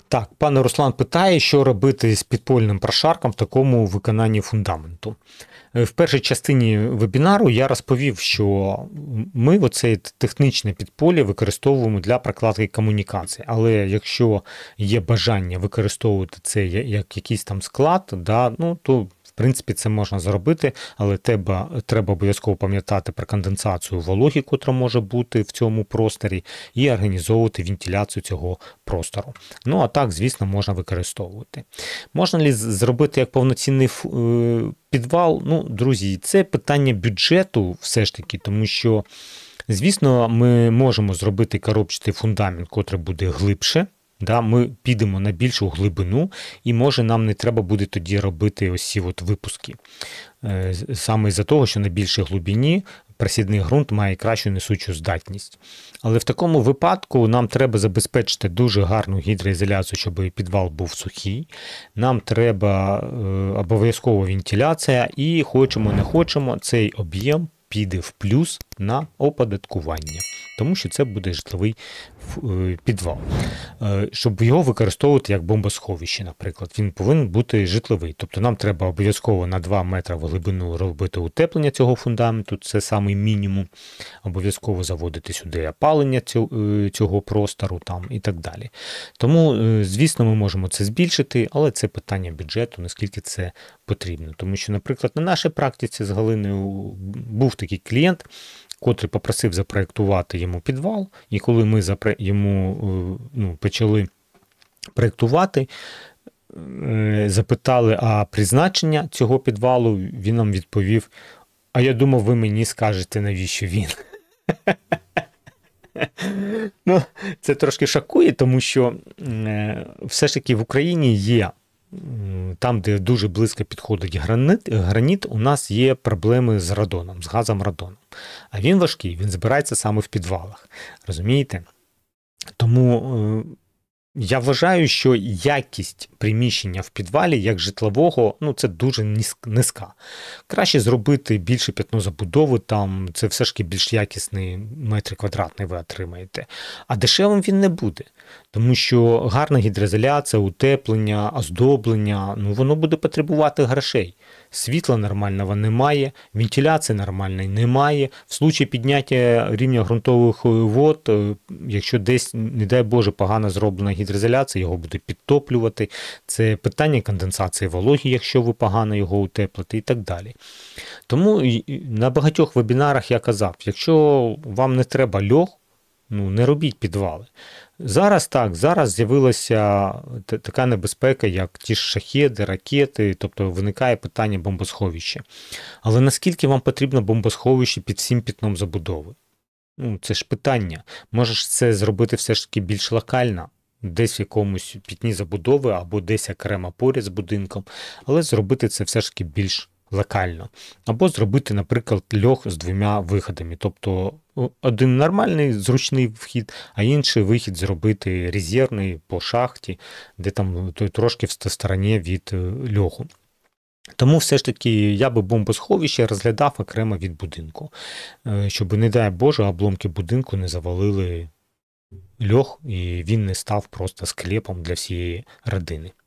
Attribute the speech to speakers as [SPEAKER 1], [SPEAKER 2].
[SPEAKER 1] Так, пане Руслан питає, що робити з підпольним прошарком в такому виконанні фундаменту. В першій частині вебінару я розповів, що ми оце технічне підполе використовуємо для прокладки комунікацій. Але якщо є бажання використовувати це як якийсь там склад, да, ну, то в принципі це можна зробити, але треба обов'язково пам'ятати про конденсацію вологи, котра може бути в цьому просторі, і організовувати вентиляцію цього простору. Ну, а так, звісно, можна використовувати. Можна ли зробити як повноцінний підвал? Ну, друзі, це питання бюджету все ж таки, тому що, звісно, ми можемо зробити коробчатий фундамент, котрий буде глибше. Да, ми підемо на більшу глибину, і може нам не треба буде тоді робити ось ці от випуски. Саме із-за того, що на більшій глибині просідний ґрунт має кращу несучу здатність. Але в такому випадку нам треба забезпечити дуже гарну гідроізоляцію, щоб підвал був сухий. Нам треба обов'язково вентиляція, і хочемо не хочемо, цей об'єм піде в плюс на оподаткування, тому що це буде житловий підвал. Щоб його використовувати як бомбосховище, наприклад, він повинен бути житловий. Тобто нам треба обов'язково на 2 метри в глибину робити утеплення цього фундаменту, це самий мінімум. Обов'язково заводити сюди опалення цього простору там, і так далі. Тому, звісно, ми можемо це збільшити, але це питання бюджету, наскільки це потрібно. Тому що, наприклад, на нашій практиці з Галиною був такий клієнт, котрий попросив запроєктувати йому підвал, і коли ми йому почали проєктувати, запитали, а призначення цього підвалу, він нам відповів, а я думав, ви мені скажете, навіщо він. Ну, це трошки шокує, тому що все ж таки в Україні є, там, де дуже близько підходить граніт, у нас є проблеми з радоном, з газом радоном. А він важкий, він збирається саме в підвалах. Розумієте? Тому я вважаю, що якість приміщення в підвалі, як житлового, ну це дуже низька. Краще зробити більше п'ятно забудови, там це все ж таки більш якісний метр квадратний ви отримаєте. А дешевим він не буде. Тому що гарна гідроізоляція, утеплення, оздоблення, ну воно буде потребувати грошей. Світла нормального немає, вентиляції нормальної немає. В случаї підняття рівня ґрунтових вод, якщо десь, не дай Боже, погано зроблена гідроізоляція, його буде підтоплювати. Це питання конденсації вологи, якщо ви погано його утеплите і так далі. Тому на багатьох вебінарах я казав, якщо вам не треба льох, ну не робіть підвали. Зараз з'явилася така небезпека, як ті ж шахеди, ракети, тобто виникає питання бомбосховища. Але наскільки вам потрібно бомбосховище під всім пятном забудови? Ну, це ж питання. Можеш це зробити все ж таки більш локально, десь в якомусь пятні забудови або десь окремо поряд з будинком, але зробити це все ж таки більш локально. Або зробити, наприклад, льох з 2 виходами. Тобто один нормальний, зручний вхід, а інший вихід зробити резервний по шахті, де там трошки в стороні від льоху. Тому все ж таки я би бомбосховище розглядав окремо від будинку, щоб, не дай Боже, обломки будинку не завалили льох і він не став просто склепом для всієї родини.